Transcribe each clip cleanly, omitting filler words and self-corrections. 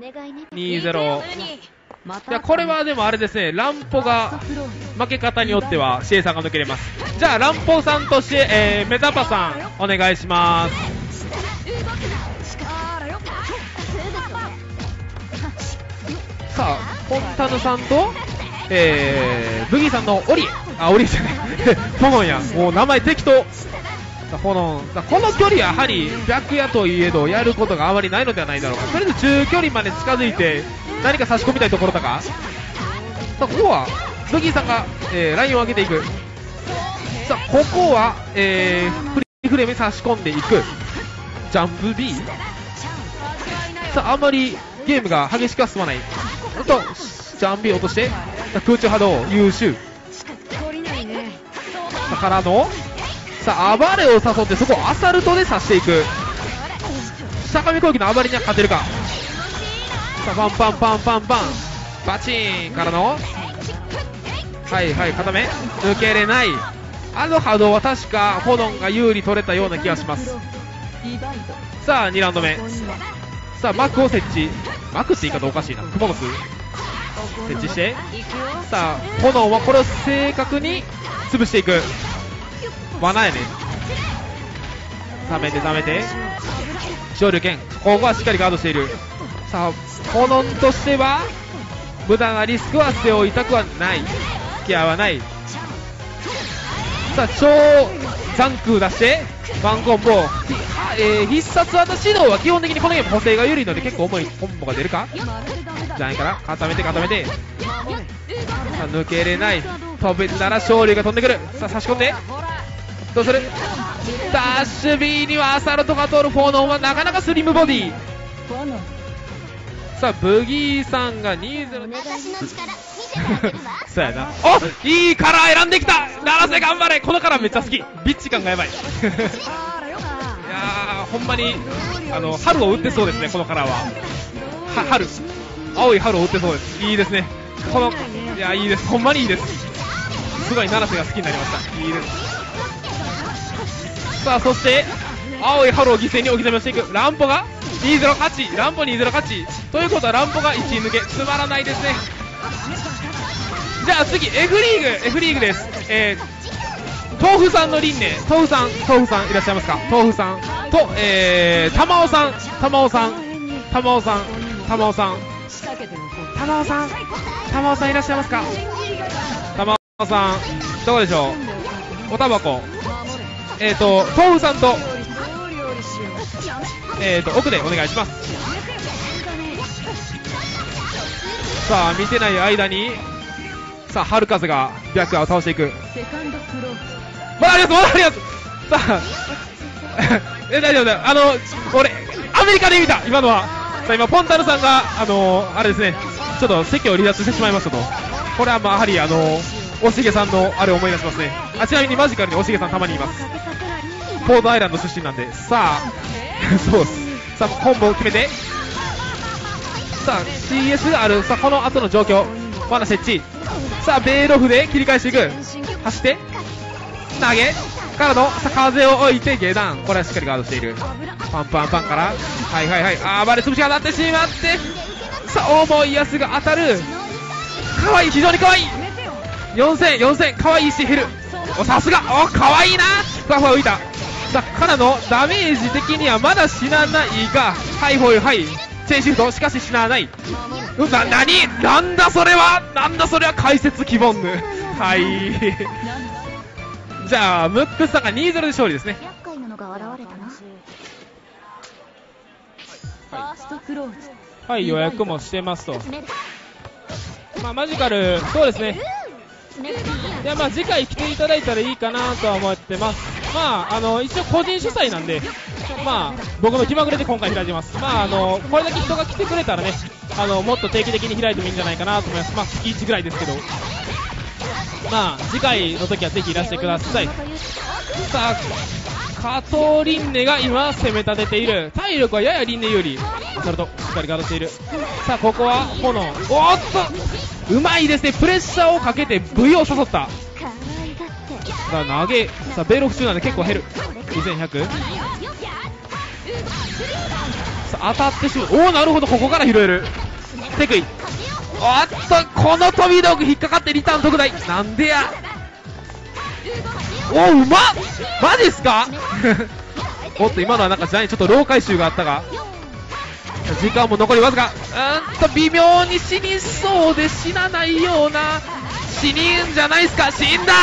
2-0。いや、これはでもあれですね、ランポが負け方によってはシエさんが抜けれます。じゃあランポさんとシエ、メタパさんお願いします。さあフォンタヌさんと、ブギーさんのオリじゃないフォノンや、もう名前適当。フォノン、この距離やはり白夜といえどやることがあまりないのではないだろうか。とりあえず中距離まで近づいて何か差し込みたいところだか。さあここはブギーさんが、ラインを上げていく。さあここは、フリーフレームに差し込んでいく。ジャンプ B。 さああまりゲームが激しくは進まない。とジャンプ B 落として空中波動優秀。からのさあ暴れを誘ってそこをアサルトで刺していく。下上攻撃の暴れには勝てるか。さあパンパンパンパンパンバチーンからのはいはい固め抜けれない。あの波動は確かフォノンが有利取れたような気がします。さあ2ラウンド目。さあマックを設置、マックって言い方おかしいな、クモの巣設置して、さあフォノンはこれを正確に潰していく。罠やね。溜めて溜めて昇竜拳、ここはしっかりガードしている。さあフォノンとしては無駄なリスクは背負いたくはない、付き合わない。さあ超残空出してワンコンボ、必殺技指導は基本的にこのゲーム補正が緩いので結構重いコンボが出るかじゃないから、固めて固めて、さあ抜けれない。飛べたら勝利が飛んでくる。さあ差し込んでどうする。ダッシュ B にはアサルトが通る。フォノンはなかなかスリムボディ。さあブギーさんが 2-0 そうやな。おいいカラー選んできた。七瀬頑張れ。このカラーめっちゃ好き。ビッチ感がやばいいやーほんまに春を打ってそうですね。このカラーは春、青い春を打ってそうです。いいですね。このいやいいです。ほんまにいいです。すごい七瀬が好きになりました。いいです。さあそして青い春を犠牲に置き去りをしていく。ランポが 2-0 勝ち、ランポ 2-0 勝ちということはランポが1位抜け。つまらないですね。じゃあ次 F リーグです。豆腐さんの輪廻、豆腐さんいらっしゃいますか。豆腐さんと、玉尾さんいらっしゃいますか。玉尾さんどこでしょう。おたばこ豆腐さんと奥でお願いします。さあ見てない間にさあ春風が白夜を倒していく。まだありますさあ大丈夫だよ。俺アメリカで見た今のは。さあ今ポンタルさんがあれですね、ちょっと席を離脱してしまいましたと。これはやはりおしげさんのあれを思い出しますね。ちなみにマジカルにおしげさんたまにいます。ポートアイランド出身なんで。さあそうです。さあコンボを決めて、さあ CS がある。さあこの後の状況、罠設置。さあベイロフで切り返していく。走って投げからのさあ風を置いて下段、これはしっかりガードしている。パンパンパンから暴れ潰しが当たってしまって、さあ重いやつが当たる。かわいい、非常にかわいい。4000かわいいし減る。さすがかわいいな。ふわふわ浮いた。さあからのダメージ的にはまだ死なないが、チェーンシフト、しかし死なない。なんだそれは解説希望ぬはいじゃあムックスさんが 2-0 で勝利ですね。はい、予約もしてますと。マジカルそうですね。いや次回来ていただいたらいいかなとは思ってます。一応個人主催なんで、僕の気まぐれで今回開いてます。これだけ人が来てくれたらね、もっと定期的に開いてもいいんじゃないかなと思います。月1ぐらいですけど、次回の時はぜひいらしてください。さあ加藤凛音が今攻め立てている。体力はやや凛音有利。それとしっかりガードしている。さあここは炎、うまいですね。プレッシャーをかけて V を誘った。さあ投げ、さあベイロフ中なんで結構減る。2100。さあ、当たってしまう。おお、なるほど、ここから拾える。テクイ。おっと、この飛び道具引っかかってリターン特大。なんでや。お、うまっ、マジっすかおっと、今のはなんかジャインちょっと老回収があったが、時間も残りわずか。微妙に死にそうで死なないような。死にんじゃないっすか。死んだ。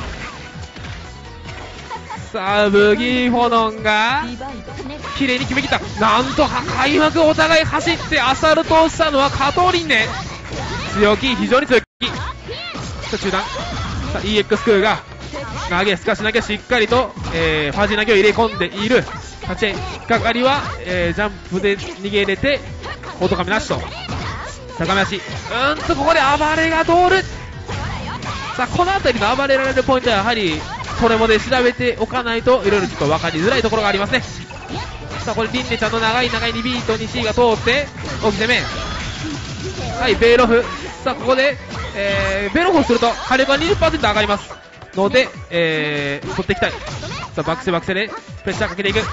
さあ、ブギーフォノンが綺麗に決めきった。なんと開幕お互い走ってアサルトをしたのはカトリンネ。強気、非常に強気。さあ、中段。さあ、EX クーが投げ、すかし投げしっかりと、ファジ投げを入れ込んでいる。立ち引っかかりは、ジャンプで逃げれてオートカメなしと。高め足、ここで暴れが通る。さあ、この辺りの暴れられるポイントはやはりこれもで調べておかないといろいろちょっと分かりづらいところがありますね。さあ、これリンネちゃんの長い2ビートに C が通って大き攻め。はい、ベイロフ。さあ、ここで、ベイロフをすると火力が 20% 上がりますので、取っていきたい。さあ、バックセバックセでプレッシャーかけていく。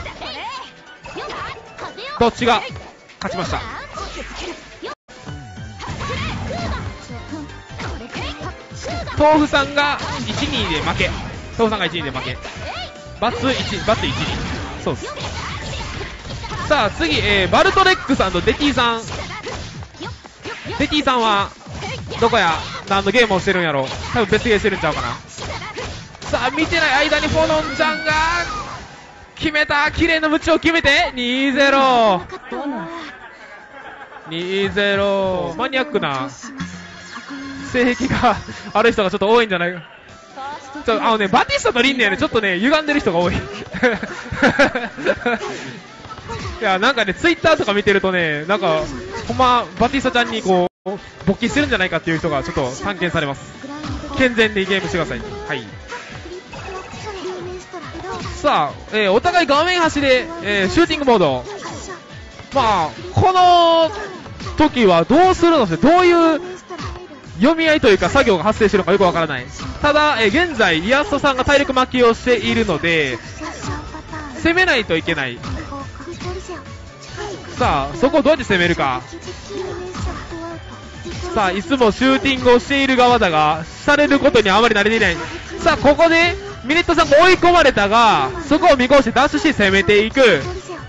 どっちが勝ちました。豆腐さんが 1,2 で負け。豆腐さんが 1,2 で負け。バツ1、バツ1、2。そうです。さあ、次、バルトレックさんとデティさん。デティさんはどこや何のゲームをしてるんやろう。多分別ゲーしてるんちゃうかな。さあ、見てない間にフォノンちゃんが決めた。綺麗なムチを決めて 2-0。 2-0。マニアックな性癖がある人がちょっと多いんじゃないか。バティスタとリンネはね、ちょっとね歪んでる人が多いいや、なんかね、ツイッターとか見てるとね、なんかほんまバティスタちゃんにこう勃起してるんじゃないかっていう人がちょっと散見されます。健全にゲームしてください。はい。さあ、お互い画面端で、シューティングモード。まあ、この時はどうするのって、どういう読み合いというか作業が発生しているのかよくわからない。ただ、現在イアストさんが体力巻きをしているので攻めないといけない。さあ、そこをどうやって攻めるか。さあ、いつもシューティングをしている側だがされることにあまり慣れていない。さあ、ここでミネットさんが追い込まれたが、そこを見越してダッシュして攻めていく。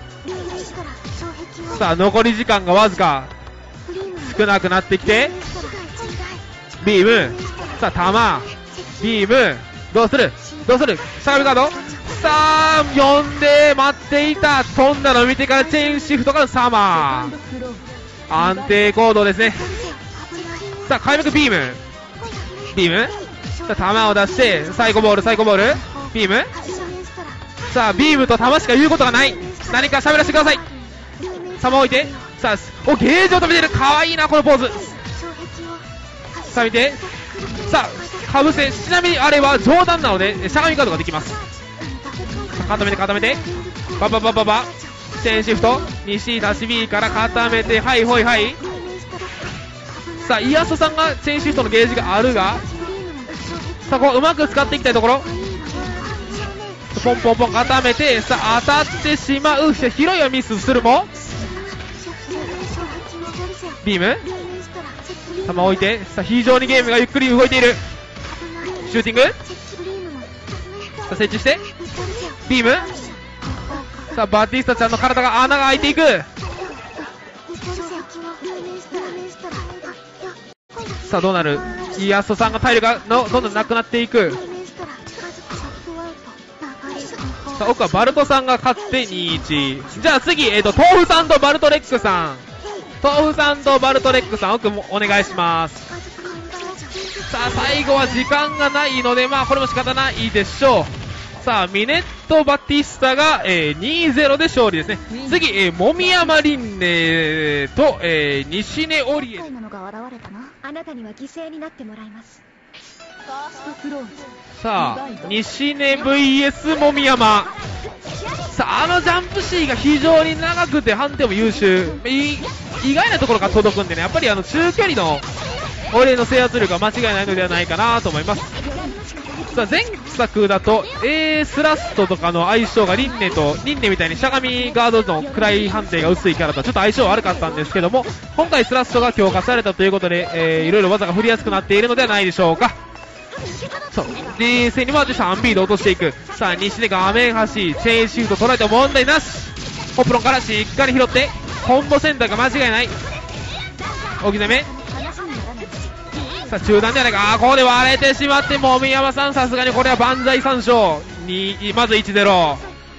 さあ、残り時間がわずか少なくなってきて、ビーム。さあ、弾ビーム。どうするどうする。しゃがみカード。さあ、呼んで待っていた。飛んだのを見てからチェーンシフトからサマー。安定行動ですね。さあ、開幕ビーム。ビーム。さあ、弾を出してサイコボール、サイコボール。ビーム。さあ、ビームと弾しか言うことがない。何か喋らせてください。弾を置いて、さあ、お、ゲージを止めてる。かわいいな、このポーズ。さあ、見て。さあ、かぶせ。ちなみにあれは冗談なのでしゃがみカードができます。固めて固めて、バババババ、チェーンシフト 2C 足し B から固めて、はいほいはい。さあ、イアストさんがチェーンシフトのゲージがあるが、さあ、ここうまく使っていきたいところ。ポンポンポン固めて、さあ、当たってしまう。広いはミスするもビーム球置いて、さあ、非常にゲームがゆっくり動いている。シューティング。さあ、設置してビーム。さあ、バティスタちゃんの体が穴が開いていく。さあ、どうなる。イアストさんが体力がどんどんなくなっていく。さあ、奥はバルトさんが勝って 2-1。じゃあ次、豆腐さんとバルトレックさん。豆腐さんとバルトレックさん、奥もお願いします。さあ、最後は時間がないので、まあこれも仕方ないでしょう。さあ、ミネット・バティスタが、2-0 で勝利ですね。次、もみやまりんねと、西根オリエ。 あなたには犠牲になってもらいます。 さあ、西根 VS もみやま。さあ、ジャンプ C が非常に長くて判定も優秀。意外なところが届くんでね、やっぱり中距離のオレの制圧力は間違いないのではないかなと思います。さあ、前作だと A スラストとかの相性がリンネみたいにしゃがみガードの位判定が薄いキャラとちょっと相性悪かったんですけども、今回スラストが強化されたということで、いろいろ技が振りやすくなっているのではないでしょうか。そう、冷静に回って 3B で落としていく。さあ西で画面端チェーンシフト捉えても問題なし。ホプロンからしっかり拾ってコンボ選択が間違いない。置き攻め、さあ中段ではないか。ここで割れてしまって、もみ山さんさすがにこれは万歳3勝にまず 1-0。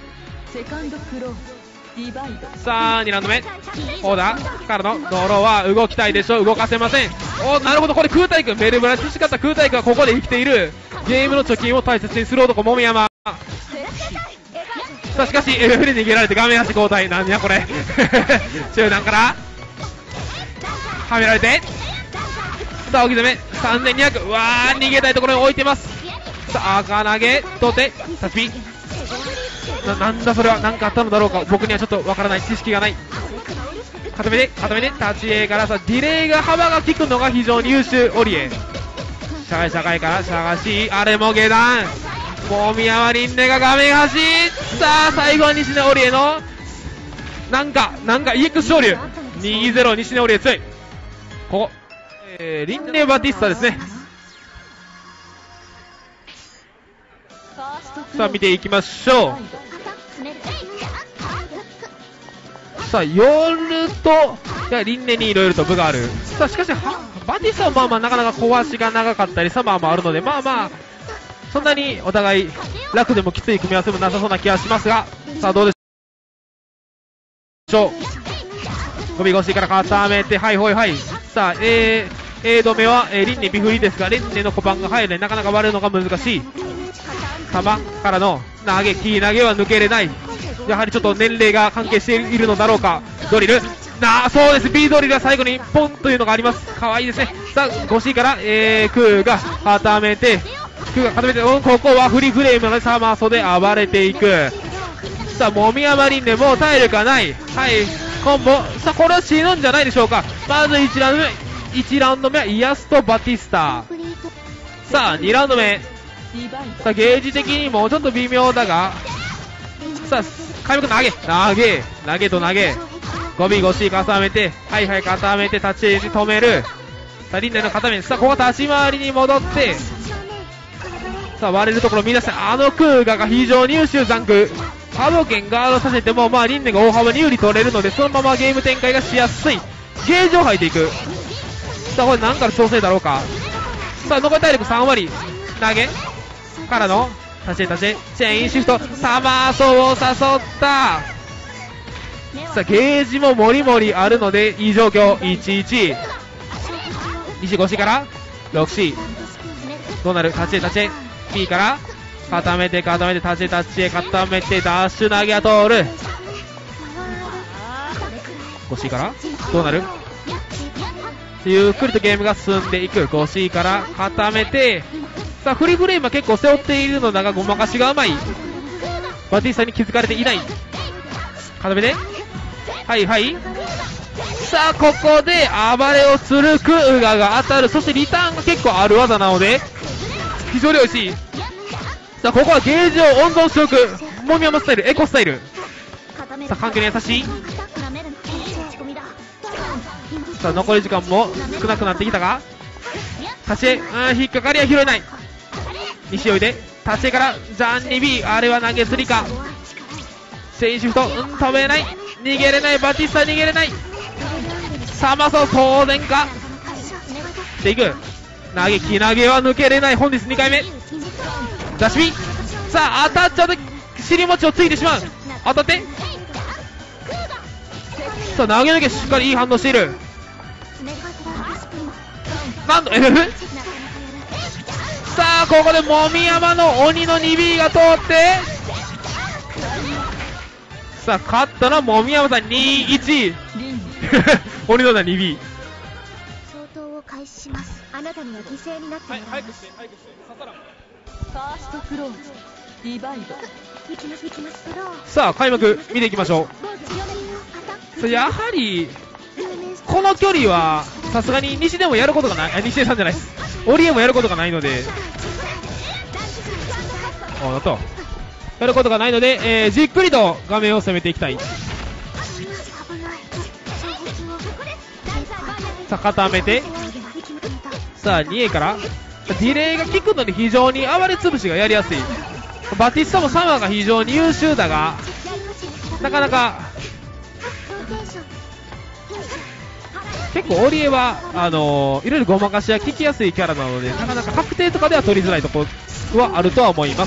さあ2ラウンド目、オーダーからのドローは動きたいでしょう。動かせません。なるほど、これ空対空メルブラ培った空対空がここで生きている。ゲームの貯金を大切にする男もみ山。さあしかし FF に逃げられて画面端交代。なんやこれ中段からはめられて、さあ置き攻め3200、うわー逃げたいところに置いてます。さあ赤投げ取ってタッチピなんだそれは、何かあったのだろうか。僕にはちょっとわからない、知識がない。固めて立ち絵からさ、ディレイが幅が効くのが非常に優秀。オリエ社会からしゃがし、あれも下段もみやまりんねが画面端。さあ最後は西根オリエのなんか EX 勝利 2-0 西根オリエ強い。ここ、リンネバティスタですね。さあ見ていきましょう。さあ夜とリンネにいろいろと部がある。さあしかしバティスタはまあまあなかなか小足が長かったりサマーもあるので、まあまあそんなにお互い楽でもきつい組み合わせもなさそうな気がしますが、さあどうでしょう。飛び腰から固めて、はいはいはい。さあA 止めは、リンネビフリですが、リンネの小パンが入るのでなかなか割れるのが難しい。玉からの投げ、キー投げは抜けれない。やはりちょっと年齢が関係しているのだろうか。ドリルそうです、 B ドリルは最後にポンというのがあります。可愛いですね。さあ 5C から、クーが固めてここはフリーフレームのサマーソで暴れていく。さあもみやまりんねもう体力がない。はいコンボ。さあこれは死ぬんじゃないでしょうか。まず1ラウンド目はイヤスとバティスタ。さあ2ラウンド目、さあゲージ的にもちょっと微妙だが、さあ開幕投げと投げ 5B5C 重ねて、はいはい固めて立ち位置止める。さあリンネの片面、さあここは立ち回りに戻って、さあ割れるところを見出して、クーガが非常に優秀。ザンク波動拳ガードさせても、まあリンネが大幅に有利取れるので、そのままゲーム展開がしやすい。ゲージを吐いていく。さあこれ何から調整だろうか。さあ残り体力3割、投げからの立ちチェーンシフト、サマーソーを誘った。さあゲージももりもりあるのでいい状況。11西 5C から 6C どうなる。立ち B から固めて立ちへ固めてダッシュ投げは通る。 5C からどうなる。ゆっくりとゲームが進んでいく。 5C から固めて、さあフリーフレームは結構背負っているのだがごまかしが甘い。バティスタに気づかれていない。固めてはいはい。さあここで暴れをするクーガが当たる。そしてリターンが結構ある技なので非常に美味しい。さあここはゲージを温存しておく。もみやまスタイル、エコスタイル。さあ環境に優しい。さあ残り時間も少なくなってきたが、立ち絵引っかかりは拾えない。西おいで立ち絵からジャンニビー、あれは投げすりか。チェインシフト止めない。逃げれない。バティスタ逃げれない。サマソ当然かでいく。投げ木投げは抜けれない。本日2回目出し身。さあ当たっちゃうと尻餅をついてしまう。当たって、さあ投げ抜けしっかりいい反応している。なんと FF。 さあここでもみ山の鬼の 2B が通って、さあ勝ったのはもみ山さん 2-1 鬼の 2B。 相当を開始します。あなたには犠牲になってもらいます。 早くして刺さらん。 ファーストクローズディバイド。 行きますスロー。 さあ開幕見ていきましょう。やはりこの距離はさすがに西でもやることがない。西出さんじゃないです。オリエもやることがないので、 おとやることがないので、じっくりと画面を攻めていきたい。さあ固めて、さあ 2A からディレイが効くので非常に暴れ潰しがやりやすい。バティスタもサマーが非常に優秀だが、なかなか結構オリエはいろいろごまかしや効きやすいキャラなので、なかなか確定とかでは取りづらいところはあるとは思います。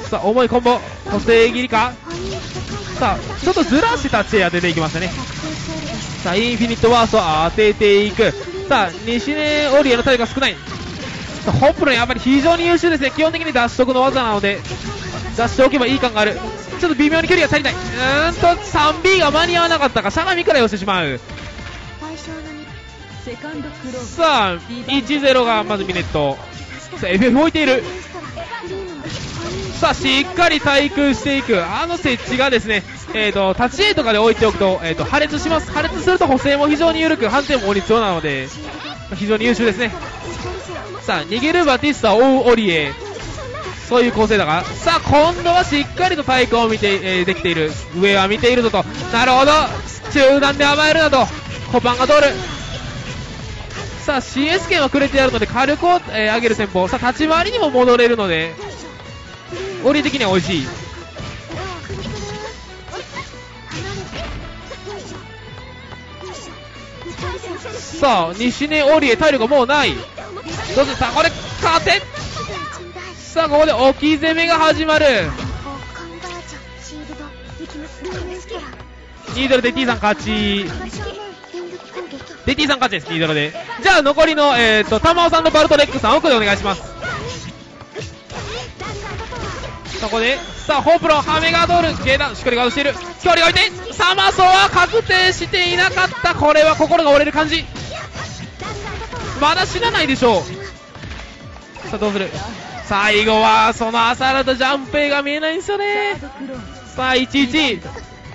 さあ重いコンボ、補正切りか。さあちょっとずらしてタッチエア出ていきましたね。さあインフィニットワーストを当てていく。さあ西根オリエの体力が少ない。さあホップロンやっぱり非常に優秀ですね。基本的に脱色の技なので出しておけばいい感がある。ちょっと微妙に距離が足りない。3B が間に合わなかったか、しゃがみから寄せてしまう。さあ 1-0 がまずミネット。さあ FF 置いている。さあしっかり対空していく。設置がですね、立ち A とかで置いておくと、破裂します。破裂すると補正も非常に緩く、判定も必要なので非常に優秀ですね。さあ逃げるバティスタ、追うオリエ、そういう構成だが、さあ今度はしっかりと対空を見て、できている。上は見ているぞと。なるほど、中段で甘えるなどコパンが通る。さあ CS 権はくれてやるので火力を、上げる戦法。さあ立ち回りにも戻れるのでオリ的には美味しい。さあ西根オリエ体力がもうない。どうする。さあこれ勝て。さあここで置き攻めが始まる。2-0で T さん勝ちで T さん勝ちです。2-0で。じゃあ残りの玉尾さんとバルトレックさん奥でお願いします。そこでさあホープロンハメガードール、ゲーダンしっかりガードしている。距離を置いてサマソは確定していなかった。これは心が折れる感じ。まだ死なないでしょう。さあどうする。最後はそのアサラとジャンペイが見えないんですよね。さあ 1-1。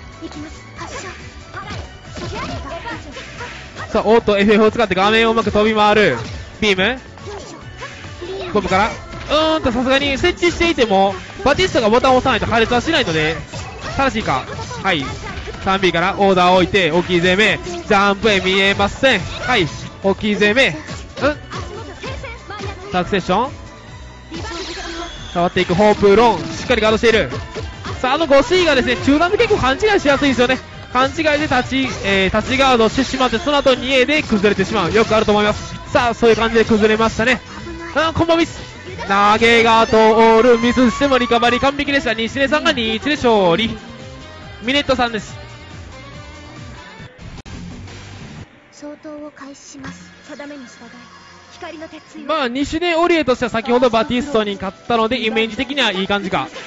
さあオート FF を使って画面をうまく飛び回る。ビームコブからさすがに設置していてもバティスタがボタンを押さないと破裂はしないので正しいか。はい 3B からオーダーを置いて大きい攻め、ジャンプへ見えません。はい大きい攻め、サクセッション触っていくホープロン、しっかりガードしている。さあ5C がですね中段で結構勘違いしやすいんですよね。勘違いで立ちガードしてしまって、その後 2A で崩れてしまう。よくあると思います。さあそういう感じで崩れましたね。コンボミス、投げが通る。ミスしてもリカバリー完璧でした。西根さんが 2-1 で勝利。ミネットさんです。 相当を開始します。定めに従い光の鉄槌を。 まあ西根オリエとしては先ほどバティストに勝ったのでイメージ的にはいい感じか。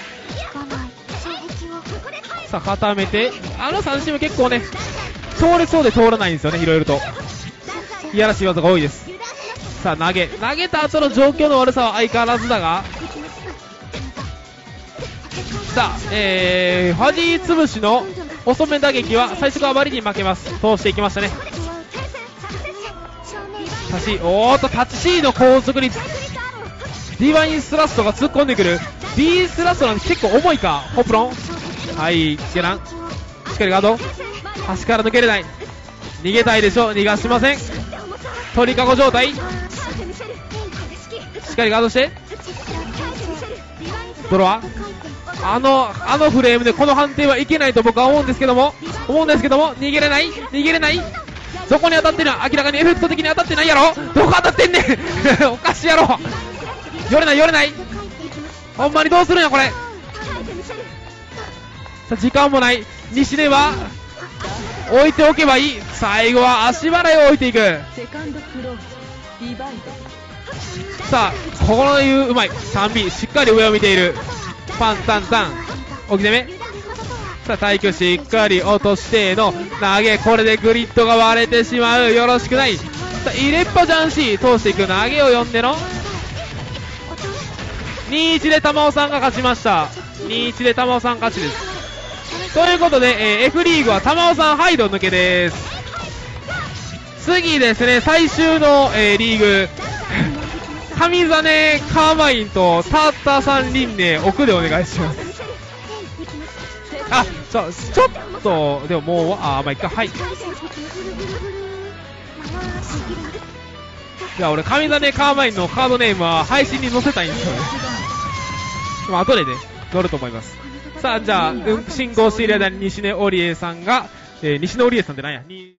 さあ固めて、三振も結構ね通れそうで通らないんですよね。いろいろといやらしい技が多いです。さあ投げた後の状況の悪さは相変わらずだが、さあファジー潰しの遅め打撃は最初からあまりに負けます。通していきましたね。タッチ C の高速にディバインスラストが突っ込んでくる。 D スラストなんで結構重いか。ホプロン、はいゲランしっかりガード、端から抜けれない。逃げたいでしょう。逃がしません。鳥かご状態、しっかりガードしてドロワ。あのフレームでこの判定はいけないと僕は思うんですけども逃げれない。そこに当たってるのは明らかにエフェクト的に当たってないやろ。どこ当たってんねんおかしいやろ。寄れないほんまにどうするんやこれ。さあ時間もない。西根は置いておけばいい。最後は足払いを置いていく。さあここの言ううまい 3B しっかり上を見ている。パンタンタン置き攻め。さあ耐久しっかり落としての投げ、これでグリッドが割れてしまう。よろしくない。さあ入れっぱジャンシー通していく。投げを読んでの 2-1 で玉尾さんが勝ちました。2-1で玉尾さん勝ちです。ということで、F リーグは玉尾さんハイド抜けです。次ですね最終の、リーグ上実カーマインとターターさん輪廻奥でお願いします。あ、ちょっと、でももう、まあ、いっか、はい。いや、俺、上実カーマインのカードネームは配信に載せたいんですよね。まあ、後でね、載ると思います。さあ、じゃあ、進行している間に西根織江さんが、西根織江さんって何や